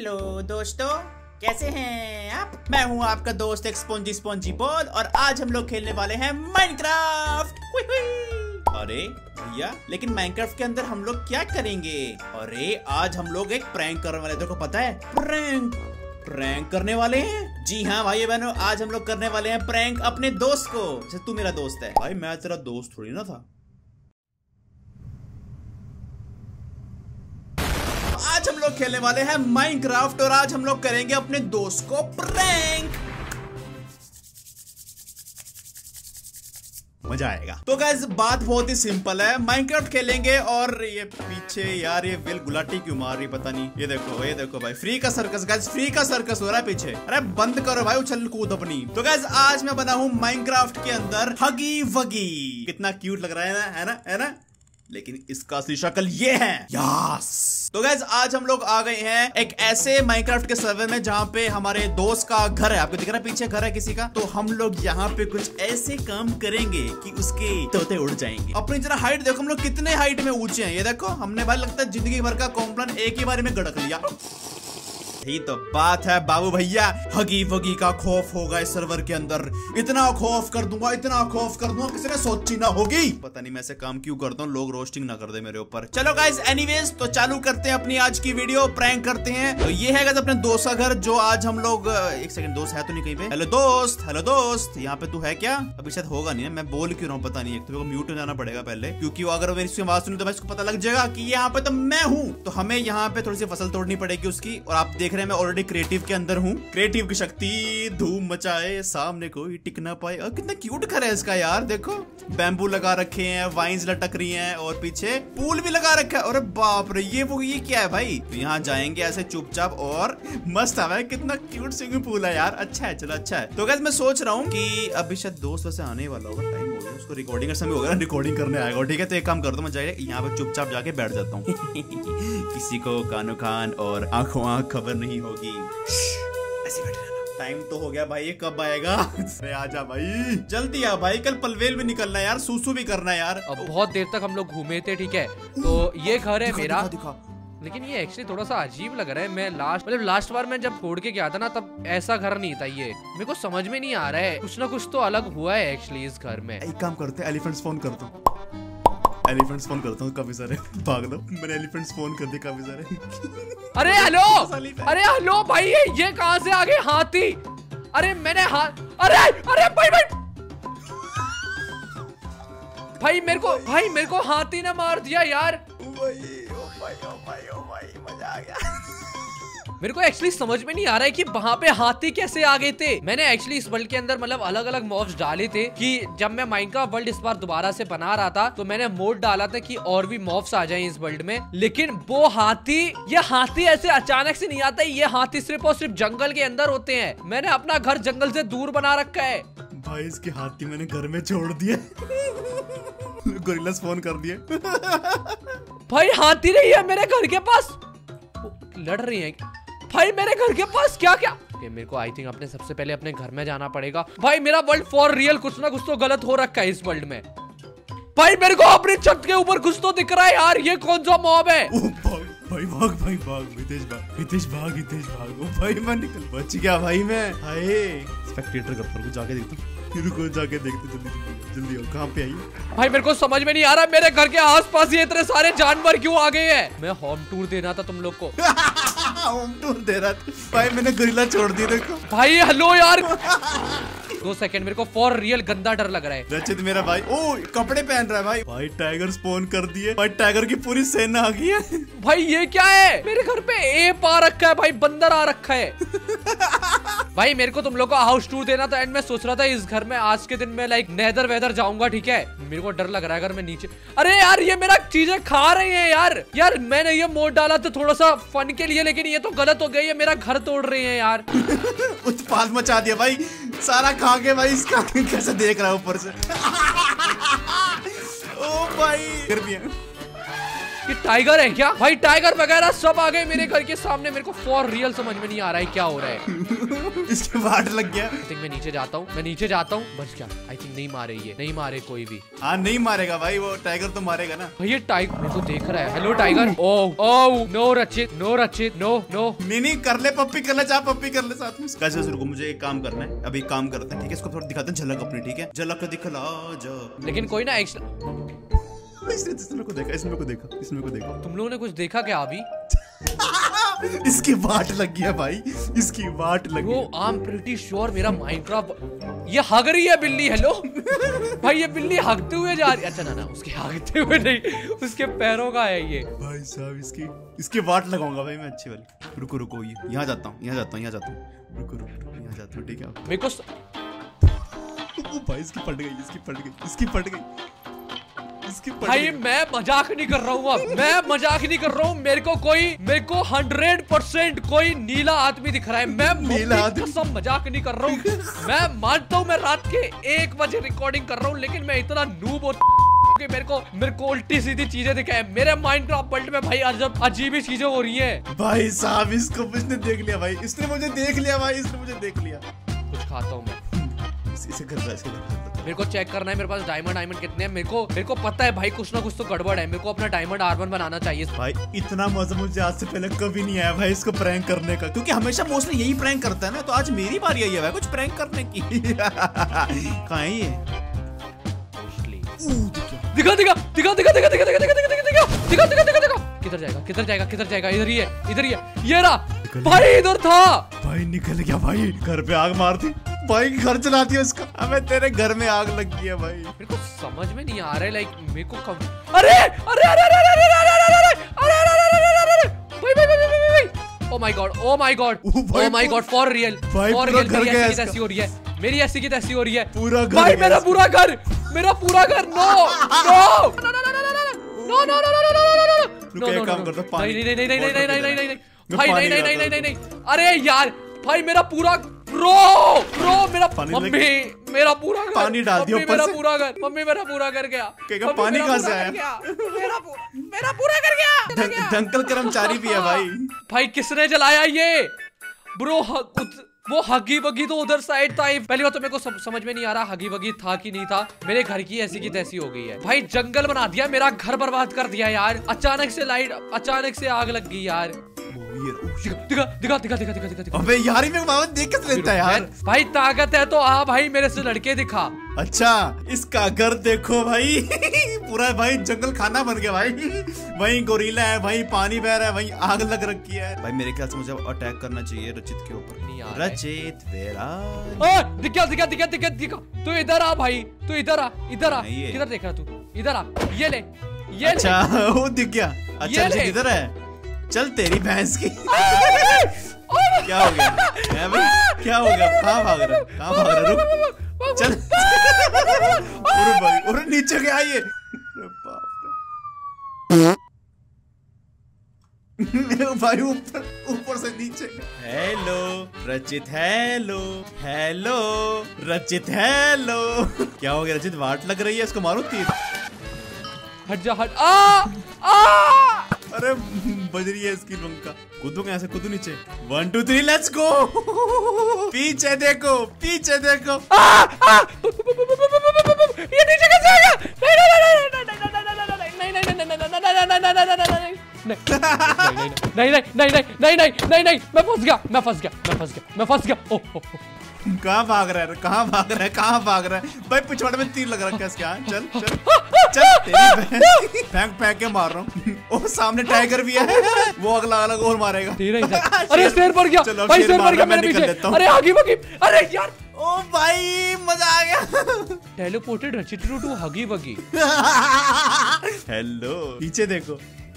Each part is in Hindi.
हेलो दोस्तों, कैसे हैं आप। मैं हूं आपका दोस्त एक स्पॉन्जी बॉल और आज हम लोग खेलने वाले हैं माइनक्राफ्ट। अरे भैया, लेकिन माइनक्राफ्ट के अंदर हम लोग क्या करेंगे। अरे आज हम लोग एक प्रैंक करने वाले, देखो पता है प्रैंक करने वाले हैं। जी हाँ भाई बहनों, आज हम लोग करने वाले हैं प्रैंक अपने दोस्त को। जैसे तू मेरा दोस्त है भाई, मैं तेरा दोस्त थोड़ी ना था। आज हम लोग खेलने वाले हैं माइनक्राफ्ट और आज हम लोग करेंगे अपने दोस्त को प्रैंक। मजा आएगा। तो गाइस बात बहुत ही सिंपल है, माइनक्राफ्ट खेलेंगे और ये पीछे यार ये विल गुलाटी क्यों मार रही पता नहीं। ये देखो भाई, फ्री का सर्कस गाइस, फ्री का सर्कस हो रहा है पीछे। अरे बंद करो भाई उछल कूद अपनी। तो गाइस आज मैं बना हूं माइनक्राफ्ट के अंदर हगी वगी। कितना क्यूट लग रहा है ना, है ना। लेकिन इसका असली शक्ल ये है। यस। तो गाइस आज हम लोग आ गए हैं एक ऐसे माइनक्राफ्ट के सर्वर में जहां पे हमारे दोस्त का घर है। आपको दिख रहा है पीछे घर है किसी का। तो हम लोग यहाँ पे कुछ ऐसे काम करेंगे कि उसके तोते उड़ जाएंगे। अपनी जरा हाइट देखो, हम लोग कितने हाइट में ऊंचे हैं। ये देखो, हमने भाई लगता है जिंदगी भर का कॉम्प्लान एक ही बार में गड़क लिया। यही तो बात है बाबू भैया, हगी वगी का खौफ होगा इस सर्वर के अंदर। इतना खौफ कर दूंगा, इतना खौफ कर दूंगा, किसी ने सोची ना होगी। पता नहीं मैं ऐसे काम क्यों करता हूँ, लोग रोस्टिंग ना कर दे मेरे ऊपर। चलो गाइस एनीवेज, तो चालू करते हैं अपनी आज की वीडियो, प्रैंक करते हैं। तो ये है गाइस अपने दोस्त का घर, जो आज हम लोग एक सेकंड, दोस्त है तो नहीं कहीं पे। हेलो दोस्त, यहाँ पे तू है क्या। अभी शायद होगा नहीं, मैं बोल क्यों रहा हूँ पता नहीं। एक तो म्यूट हो जाना पड़ेगा पहले, क्योंकि अगर मेरी इसकी आवाज सुनी तो इसको पता लग जाएगा कि यहाँ पे तो मैं हूँ। तो हमें यहाँ पे थोड़ी सी फसल तोड़नी पड़ेगी उसकी। और आप देख रहे हैं मैं ऑलरेडी क्रिएटिव के अंदर हूँ। क्रिएटिव की शक्ति धूम मचाए, सामने कोई टिक ना पाए। और कितना क्यूट घर है इसका यार, देखो बैम्बू लगा रखे हैं, वाइन्स लटक रही हैं और पीछे पूल भी लगा रखा है। अरे बाप रे, ये क्या है भाई। तो यहाँ जाएंगे ऐसे चुपचाप और मस्त है। कितना क्यूट स्विमिंग पूल है यार। अच्छा है, चलो अच्छा है। तो गाइस मैं सोच रहा हूँ कि अभी शायद दोस्त वैसे आने वाला होगा, टाइम हो गया उसको, रिकॉर्डिंग का समय हो गया, रिकॉर्डिंग करने आएगा। ठीक है, तो एक काम कर दो, मैं जाए यहाँ पे चुपचाप जाके बैठ जाता हूँ। किसी को कानो कान और आंखों आंख खबर नहीं होगी। ऐसे बैठ रहना। टाइम तो हो गया भाई, ये कब आएगा। अरे आजा भाई, जल्दी आ भाई, कल पलवेल भी निकलना है यार, सूसू भी करना है यार। अब बहुत देर तक हम लोग घूमे थे, ठीक है। तो ये घर है मेरा। दिखा। लेकिन ये एक्चुअली थोड़ा सा अजीब लग रहा है। मैं लास्ट बार मैं जब छोड़ के गया था ना, तब ऐसा घर नहीं था। ये मेरे को समझ में नहीं आ रहा है, कुछ ना कुछ तो अलग हुआ है एक्चुअली इस घर में। एक काम करते हैं, एलिफेंट्स फोन करता हूँ। एलिफेंट्स फोन करता हूँ, काफी सारे भाग लो। मैंने एलिफेंट्स फोन कर दिए काफी सारे। अरे हेलो भाई, ये कहाँ से आ गए हाथी। अरे मैंने अरे भाई मेरे को हाथी ने मार दिया यार। ओ भाई मजा आ गया। मेरे को एक्चुअली समझ में नहीं आ रहा है कि वहाँ पे हाथी कैसे आ गए थे। मैंने एक्चुअली इस वर्ल्ड के अंदर मतलब अलग अलग मॉब्स डाले थे कि जब मैं माइनक्राफ्ट वर्ल्ड इस बार दोबारा से बना रहा था तो मैंने मोड डाला था कि और भी मॉब्स आ जाएं इस वर्ल्ड में। लेकिन वो हाथी ऐसे अचानक से नहीं आता है। ये हाथी सिर्फ और सिर्फ जंगल के अंदर होते हैं। मैंने अपना घर जंगल से दूर बना रखा है भाई। इसके हाथी मैंने घर में छोड़ दिए। गोरिल्लास फोन कर दिए। भाई हाथी नहीं है मेरे घर के पास, लड़ रही है भाई मेरे घर के पास। क्या मेरे को आई थिंक अपने सबसे पहले अपने घर में जाना पड़ेगा। भाई मेरा वर्ल्ड फॉर रियल कुछ ना कुछ तो गलत हो रखा है इस वर्ल्ड में। भाई मेरे को अपनी छत के ऊपर कुछ तो दिख रहा है यार। ये कौन सा मॉब है। भाग हितेश भाग। ओ भाई मैं निकल बच गया भाई मैं। हाय स्पेक्टेटर का पर जाके देखता हूँ। रुको जाके देखते, जल्दी हो, कहाँ पे आई। भाई मेरे को समझ में नहीं आ रहा, मेरे घर के आसपास ये इतने सारे जानवर क्यों आ गए हैं। मैं होम टूर देना था तुम लोग को। होम टूर दे रहा था भाई, मैंने गोरिल्ला छोड़ दिया। देखो भाई हेलो यार। 2 सेकंड, मेरे को फॉर रियल गंदा डर लग रहा है। रचित मेरा भाई, ओ कपड़े पहन रहा है भाई टाइगर स्पॉन कर दिए भाई, टाइगर की पूरी सेना आ गई है। भाई ये क्या है, मेरे घर पे एप आ रखा है भाई, बंदर आ रखा है। भाई मेरे को तुम लोग को हाउस टूर देना था एंड मैं सोच रहा था इस घर में आज के दिन में लाइक नेदर वेदर जाऊंगा, ठीक है। मेरे को डर लग रहा है अगर मैं नीचे। अरे यार ये मेरा चीजें खा रहे हैं यार मैंने ये मोड डाला था थोड़ा सा फन के लिए, लेकिन ये तो गलत हो गई है। मेरा घर तोड़ रहे हैं यार। उत्पात मचा दिया भाई, सारा खा के भाई। इसका कैसे देख रहा है ऊपर से। ओ भाई ये टाइगर है क्या भाई? टाइगर वगैरह सब आ गए मेरे घर के सामने। मेरे को फॉर रियल समझ में नहीं आ रहा है क्या हो रहा है। इसके वाट लग गया। आई थिंक मैं नीचे जाता हूँ, मैं नीचे जाता हूँ। बच गया। आई थिंक नहीं मारे, ये नहीं मारे कोई भी। हाँ नहीं मारेगा भाई, वो टाइगर तो मारेगा ना भाई। ये टाइगर मेरे को देख रहा है। Hello tiger. Oh no Rachit, no Rachit, no no. नहीं कर ले पप्पी, कर ले, जा पप्पी कर ले साथ में। कैसे रुको, मुझे एक काम करना है, अभी काम करते हैं ठीक है। इसको थोड़ा दिखाते हैं झलक अपनी, ठीक है? झलक दिखला जा। लेकिन कोई ना इसमें को देखा, इसमें को देखा, इसमें को देखा। तुम लोगों ने कुछ देखा क्या अभी? इसकी वाट लग गया भाई, इसकी वाट लग गई। आई एम प्रीटी श्योर मेरा माइनक्राफ्ट ये हग रही है बिल्ली। हेलो भाई, ये बिल्ली हगते हुए जा रही है। अच्छा ना उसके हगते हुए नहीं, उसके पैरों का है ये। भाई साहब इसकी वाट लगाऊंगा भाई मैं अच्छी वाली। रुको रुको, ये यहाँ जाता हूँ, यहाँ जाता हूँ, यहाँ जाता हूँ। रुको रुको, यहाँ जाता हूँ, ठीक है? मेरे को भाई इसकी पट गई, इसकी पट गई, इसकी पट गई, इसकी पट भाई गई। मैं मजाक नहीं कर रहा हूँ, अब मैं मजाक नहीं कर रहा हूँ। मेरे को 100% कोई नीला आदमी दिख रहा है। मैं नीला कसम मजाक नहीं कर रहा हूँ। मैं मानता हूँ मैं रात के 1 बजे रिकॉर्डिंग कर रहा हूँ, लेकिन मैं इतना नूब कि मेरे को उल्टी सीधी चीजें दिखाए। मेरे माइनक्राफ्ट वर्ल्ड में भाई अजीब ही चीजें हो रही है। भाई साहब इसको इसने देख लिया भाई, इसने मुझे देख लिया भाई, इसने मुझे देख लिया। कुछ खाता हूँ मैं। इसे कर रहा है, मेरे को चेक करना है मेरे पास डायमंड कितने हैं। मेरे को पता है भाई कुछ ना कुछ तो गड़बड़ है। मेरे को अपना डायमंड आर्मर बनाना चाहिए। भाई इतना मजा मुझे आज से पहले कभी नहीं आया भाई इसको प्रैंक करने का, क्योंकि हमेशा मोस्टली यही प्रैंक करता है ना। तो आज मेरी बारी आई है भाई कुछ प्रैंक करने की। कहाँ है ये? दिखा दिखा दिखा दिखा दिखा दिखा दिखा दिखा दिखा दिखा दिखा दिखा दिखा दिखा। किधर जाएगा, किधर जाएगा, किधर जाएगा? इधर ही है, इधर ही है। ये रहा भाई, इधर था भाई। निकल गया भाई, घर पे आग मार दी भाई, घर जला दिया इसका। हमें तेरे घर में आग लग गई है भाई। मेरे को समझ में नहीं आ रहा है लाइक मेरे को कब अरे अरे अरे अरे अरे अरे अरे अरे भाई भाई भाई भाई oh my God, oh my God, oh my God, for real, for real. मेरी ऐसी की तैसी हो रही है, मेरी ऐसी की तैसी हो रही है। पूरा घर भाई मेरा पूरा घर, मेरा पूरा घर। No no no no no no no, काम करता पानी। नहीं नहीं नहीं नहीं नहीं नहीं नहीं नहीं भाई, नहीं नहीं नहीं नहीं नहीं। अरे यार भाई मेरा पूरा ब्रो मेरा मम्मी, मेरा पूरा घर पानी डाल दिया ऊपर से। पूरा घर मम्मी, मेरा पूरा घर गया। पानी कहाँ से आया? मेरा पूरा घर गया। दंकल कर्मचारी भी है भाई। भाई किसने जलाया ये ब्रो? वो हगी वगी तो उधर साइड था। पहली बात तो मेरे को समझ में नहीं आ रहा हगी वगी था कि नहीं था। मेरे घर की ऐसी की तैसी हो गई है भाई। जंगल बना दिया, मेरा घर बर्बाद कर दिया यार। अचानक से लाइट, अचानक से आग लग गई यार। दिखा दिखा दिखा दिखा दिखा दिखा। अबे यार मैं बाबा देख के लेता है यार। भाई ताकत है तो आ भाई मेरे से लड़के दिखा। अच्छा इसका घर देखो भाई। पूरा भाई जंगल खाना बन गया भाई। वहीं गोरिल्ला है, वहीं पानी बह रहा है, वहीं आग लग रखी है भाई। मेरे ख्याल से मुझे अटैक करना चाहिए रचित के ऊपर। रचित वेरा दिखा दिखा दिखा दिखा दिखा। तू इधर आ भाई, तू इधर आ, इधर आ। किधर देख रहा तू? इधर आ, ये ले, ये ले। अच्छा वो दिख गया। अच्छा किधर है? चल तेरी भैंस की। क्या हो गया भाई? क्या हो गया? कहाँ भाग रहा है? कहाँ भाग रहा है? रुक चल। और नीचे गया ये। भाई ऊपर से नीचे। हेलो रचित, हेलो हेलो रचित, हेलो। क्या हो गया रचित? वाट लग रही है, इसको मारो तीर। हट जा, हट। आ अरे बज रही है इसकी लंका। कूदू कैसे? कूदू नीचे। 1 2 3 लेट्स गो। पीछे देखो, पीछे देखो। ये नीचे कैसे आएगा? नहीं नहीं नहीं नहीं नहीं नहीं, मैं फंस गया, मैं फंस गया, मैं फंस गया, मैं फंस गया। कहाँ भाग रहा है? कहाँ भाग रहा है? कहाँ भाग रहा है? भाई पिछवाड़े में तीर लग रखा है इसके। चल चल चल, तेरी फेंक फेंक के मार रहा हूँ। ओ सामने टाइगर भी है, वो अगला अलग और मारेगा। अरे शेर मर गया भाई, शेर मर गया मेरे पीछे। अरे आगे वगी, अरे यार। ओ भाई मजा आ गया। टेलीपोर्टेड रचित टू हगी वगी। हेलो पीछे देखो।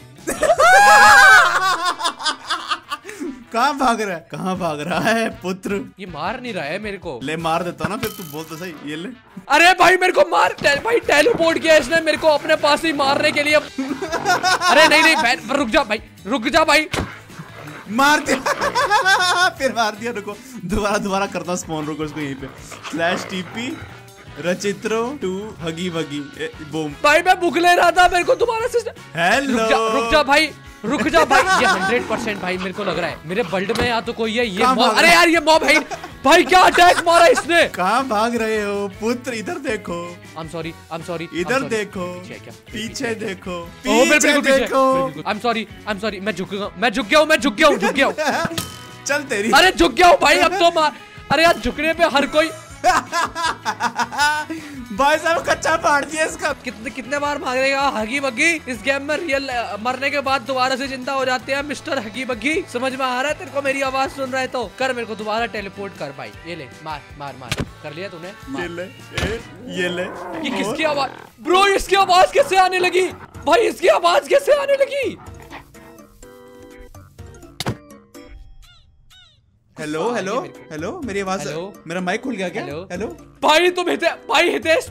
कहाँ भाग रहा है? कहाँ भाग रहा है पुत्र? ये मार नहीं रहा है मेरे को। ले मार देता ना फिर, तू बोल तो सही। ये ले। अरे भाई मेरे को मार। भाई टेलीपोर्ट किया इसने मेरे को अपने पास ही मारने के लिए। अरे नहीं नहीं रुक जा भाई, रुक जा भाई। मार दिया। फिर मार दिया। रुको दोबारा करता हूँ स्पॉन। रुको इसको यहीं पे /TP रचित्रो टू हगी वगी बूम। भाई मैं बुक ले रहा था, मेरे को तुम्हारा सिस्टम। हेलो रुक जा भाई, रुक जा भाई। ये 100% भाई मेरे को लग रहा है मेरे वर्ल्ड में या तो कोई है ये मॉब। अरे यार ये मॉब है भाई, क्या अटैक मारा इसने। कहाँ भाग रहे हो पुत्र? इधर देखो। I'm sorry इधर देखो, पीछे देखो, पीछे देखो। I'm sorry मैं झुक गया हूँ। चल तेरी। अरे झुक गया हूँ भाई, अब तो मार। अरे यार झुकने पे हर कोई। भाई साहब कच्चा फाड़ दिया इसका। कितने बार मारेगा हगी बग्गी? इस गेम में रियल मरने के बाद दोबारा से जिंदा हो जाते हैं मिस्टर हगी बग्गी। समझ में आ रहा है तेरे को? मेरी आवाज सुन रहा है तो कर मेरे को दोबारा टेलीपोर्ट कर भाई। ये ले मार मार मार। कर लिया तूने? ये ले। ये किसकी आवाज ब्रो? इसकी आवाज कैसे आने लगी भाई? इसकी आवाज कैसे आने लगी? हेलो हेलो हेलो, मेरी आवाज, मेरा माइक खुल गया क्या? हेलो भाई तुम Hitesh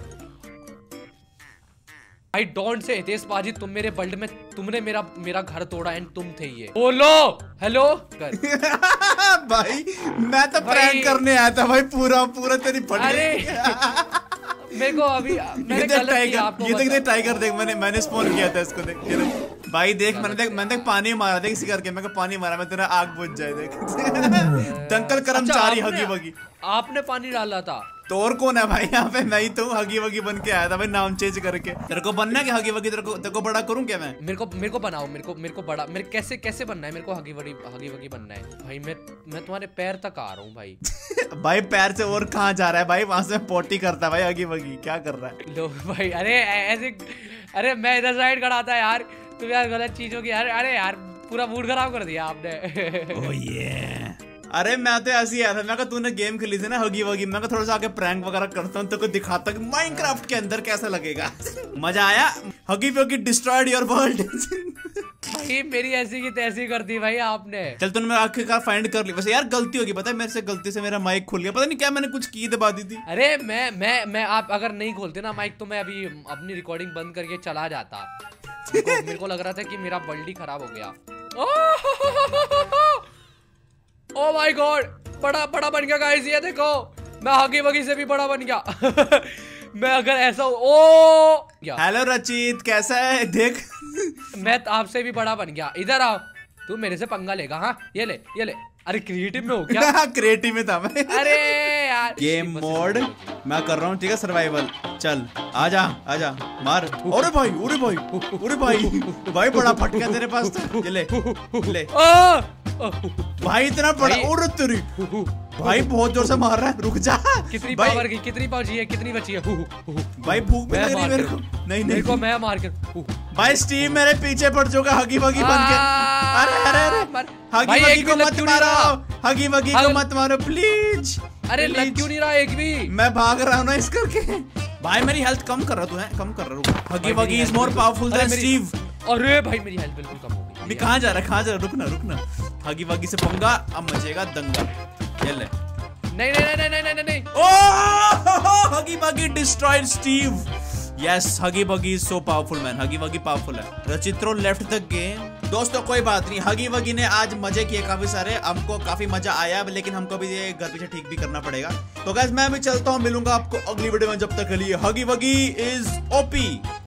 I don't say Hitesh बाजी, तुम मेरे वर्ल्ड में तुमने मेरा घर तोड़ा एंड तुम थे ये। बोलो हेलो कर। भाई मैं तो प्रैंक करने आया था भाई, पूरा तेरी फट। अरे मेरे को अभी मैंने गलत किया आपको। ये देख टाइगर देख, मैंने स्पॉन किया था इसको। देख भाई देख, मैंने पानी मारा, देख इसी करके मैं पानी मारा, मैं तेरा आग बुझ जाए। देख दंकल कर्मचारी हगी वगी। आपने पानी डाला था तो और कौन है भाई यहाँ पे? मैं ही तो हगी वगी बन के आया था भाई, नाम चेंज करके। तेरे को बनना है क्या हगी वगी? तेरे को बड़ा करूं क्या मैं? मेरे को बनाओ, मेरे को बड़ा। मेरे कैसे बनना है? मेरे को हगी वगी बनना है भाई। मैं तुम्हारे पैर तक आ रहा हूँ भाई। भाई पैर से और कहाँ जा रहा है भाई? वहां से पोटी करता है भाई हगी वगी। क्या कर रहा है? लो भाई अरे ऐसे, अरे मैं इधर साइड खड़ा था यार, तुम यार गलत चीजों की यार। अरे यार पूरा मूड खराब कर दिया आपने। oh yeah. अरे मैं तो ऐसे ही आया था, मैं कहा तूने गेम खेली थी ना हगी वगी, मैं थोड़ा सा आके प्रैंक वगैरह करता हूँ, तो दिखाता हूँ माइनक्राफ्ट के अंदर कैसा लगेगा। मजा आया? हगी वगी डिस्ट्रॉयड योर वर्ल्ड। भाई मेरी ऐसी की तैसी कर दी भाई आपने। चल तूने मैं आखिरकार फाइंड कर ली। वैसे यार गलती होगी, पता है मेरे से गलती से मेरा माइक खुल गया, पता नहीं क्या मैंने कुछ की दबा दी थी। अरे मैं आप अगर नहीं खोलते ना माइक तो मैं अभी अपनी रिकॉर्डिंग बंद करके चला जाता। मेरे को लग रहा था कि मेरा वर्ल्ड ही खराब हो गया। ओ माय गॉड, बड़ा बन गया गाइस। ये देखो मैं हगी वगी से भी बड़ा बन गया। मैं अगर ऐसा ओ हेलो रचित कैसा है? देख मैं आपसे भी बड़ा बन गया। इधर आओ, तू मेरे से पंगा लेगा? हाँ ये ले। अरे क्रिएटिव में हो क्या? क्रिएटिव में था मैं। अरे यार गेम मोड मैं कर रहा हूँ, ठीक है? सर्वाइवल। चल आजा मार। अरे भाई बड़ा फटका तेरे पास तो। ये ले भाई, इतना बड़ा। और तेरी भाई बहुत जोर से मार रहा है, रुक जा। कितनी पावर की, कितनी बची है, कितनी बची है? भाई भूख भी लग रही मेरे को। नहीं मैं मार कर। भाई स्टीव मेरे पीछे पड़ जाओगा हगी वगी बन के। अरे हगी वगी को मत मारो, हगी वगी को मत मारो प्लीज। अरे लग क्यों नहीं रहा एक भी? मैं भाग रहा हूँ ना इस करके। भाई मेरी हेल्थ कम कर रहा तू है, कम कर रहा हूँ। Huggy Wuggy is more powerful than Steve. अरे भाई मेरी हेल्थ बिल्कुल कम हो गई। कहाँ जा रहा है? रुकना। हगी वगी से पंगा, अब मचेगा दंगा। ये ले। नहीं। ओह हगी वगी डिस्ट्रॉयड स्टीव। यस हगी Wuggy is so powerful man. हगी वगी पावरफुल है। रचित्रो लेफ्ट द गेम। दोस्तों कोई बात नहीं, हगी वगी ने आज मजे किए काफी सारे, हमको काफी मजा आया, लेकिन हमको भी ये घर पीछे ठीक भी करना पड़ेगा। तो गाइस मैं भी चलता हूँ, मिलूंगा आपको अगली वीडियो में। जब तक के लिए हगी वगी इज ओपी।